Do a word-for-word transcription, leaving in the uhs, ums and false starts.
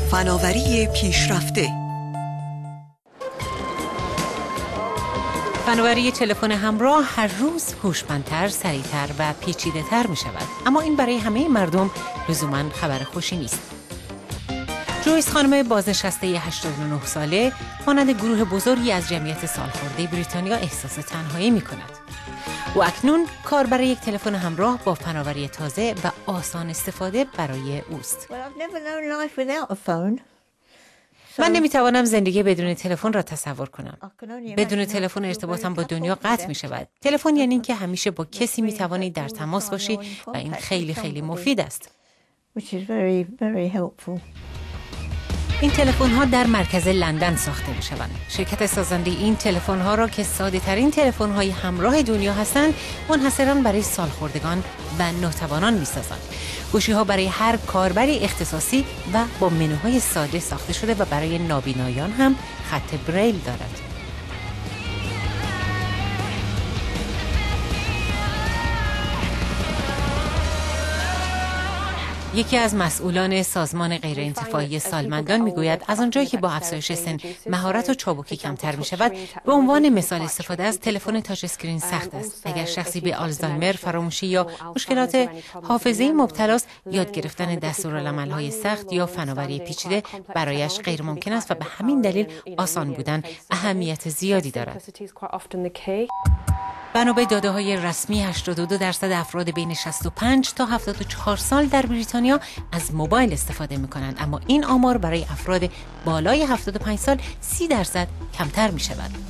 فناوری پیشرفته. فناوری تلفن همراه هر روز هوشمندتر، سریعتر و پیچیده‌تر می شود. اما این برای همه مردم لزوماً خبر خوشی نیست. جویس خانم بازنشسته هشتاد و نه ساله مانند گروه بزرگی از جمعیت سالخورده بریتانیا احساس تنهایی می کند. و اکنون کار برای یک تلفن همراه با فناوری تازه و آسان استفاده برای اوست. من نمیتوانم زندگی بدون تلفن را تصور کنم. بدون تلفن ارتباطم با دنیا قطع می شود. تلفن یعنی این که همیشه با کسی می توانی در تماس باشی و این خیلی خیلی مفید است. این تلفن ها در مرکز لندن ساخته می شوند. شرکت سازنده این تلفن ها را که ساده ترین تلفن های همراه دنیا هستند، منحصراً برای سالخوردگان و ناتوانان می سازند. گوشی ها برای هر کاربری اختصاصی و با منوهای ساده ساخته شده و برای نابینایان هم خط بریل دارد. یکی از مسئولان سازمان غیرانتفاعی سالمندان میگوید از آنجایی که با افزایش سن مهارت و چابکی کمتر می شود، به عنوان مثال استفاده از تلفن تاچ اسکرین سخت است. اگر شخصی به آلزایمر، فراموشی یا مشکلات حافظه‌ای مبتلا است، یاد گرفتن دستورالعمل‌های سخت یا فناوری پیچیده برایش غیر ممکن است و به همین دلیل آسان بودن اهمیت زیادی دارد. بنا به داده‌های رسمی هشتاد و دو درصد افراد بین شصت و پنج تا هفتاد و چهار سال در بریتانیا از موبایل استفاده می‌کنند، اما این آمار برای افراد بالای هفتاد و پنج سال سی درصد کمتر می‌شود.